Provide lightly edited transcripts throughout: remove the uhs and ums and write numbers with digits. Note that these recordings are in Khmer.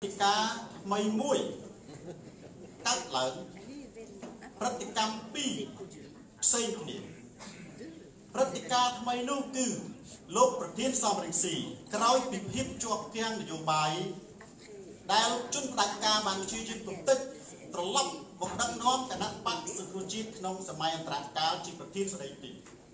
Cá mây muối cắt lợn Pratikam pi xây nền Pratika mây nô cư lốp Pratin Som Rinh Sì Kroi bị hiếp cho kiang dùng bài Đại lúc chung đại ca bằng chuyên chức tục tích Trở lọc một đăng nóm cả năng bạc sự khu chít nông sở mai anh trạc cá chỉ Pratin sở đầy tỉ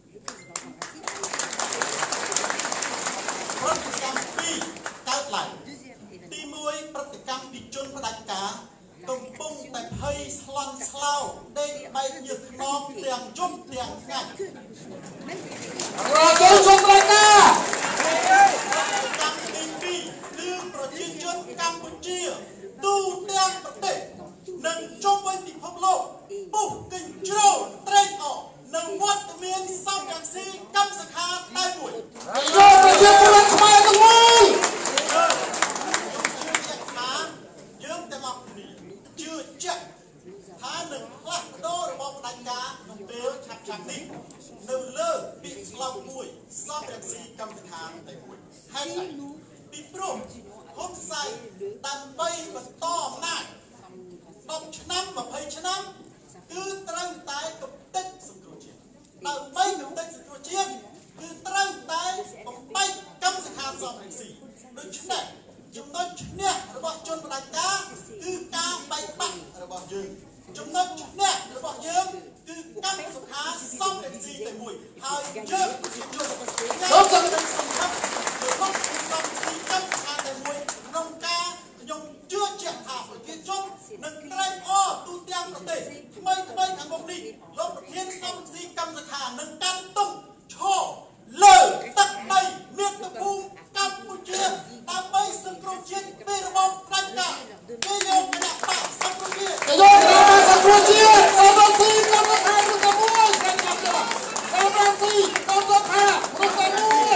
Pratikam pi cắt lợn Ti muối Pratikam pi chung đại ca Tùng bông tại hơi slon slau đây bay nhược nóm tiền chung tiền ngạch rồi tôi dùng đây ta Campuchia đưaប្រជាជនកម្ពុជាទូទាំងប្រទេសនិងជុំវិញពិភពលោកពុះកញ្ជ្រោលត្រេកអរនិងវត្តមានសំរងស៊ីកម្មសខាតែមួយយកប្រជាពលរដ្ឋខ្មែរទាំងមូលយើងទាំងអស់គ្នាជឿជាក់ថានឹងផ្លាស់ប្ដូររបបផ្ដាច់ការក្នុងពេលឆាប់ៗនេះនៅលើពាក្យស្លោកមួយសំរងស៊ីកម្មសខាតែមួយហើយពីព្រោះហ៊ុនសែនដើម្បីបន្តអំណាច10ឆ្នាំ20ឆ្នាំគឺត្រូវតែកំទេចសង្គ្រោះជាតិដើម្បីកំទេចសង្គ្រោះជាតិគឺត្រូវតែបំបែកកម្មសខាសំរងស៊ីដូច្នេះចំណុចឈ្នះរបស់ជនផ្ដាច់ការគឺការបែកបាក់របស់យើងចំណុចឈ្នះរបស់យើងគឺកម្មសខាសំរងស៊ីតែមួយហើយយើងជាជនខ្ញុំសំខាន់របស់សំស៊ីកម្មសខាតែមួយក្នុងការខ្ញុំជឿជាក់ថាប្រជាជននឹងត្រេកអរទូទាំងប្រទេសថ្មីខាងមុខនេះលោកប្រធានសំស៊ីកម្មសខានឹងកាន់ទុំឈរលើទឹកដីមាតុភូមិកម្ពុជាដើម្បីសង្គ្រោះជាតិពីរបបផ្ដាច់ការគេយកគណៈបកសង្គ្រោះជាតិគេយកគណៈបកសង្គ្រោះជាតិអត់ដល់ទីកម្មសខាមួយតែមួយគេចាប់យកអត់ដល់ទីកម្មសខាមួយតែមួយ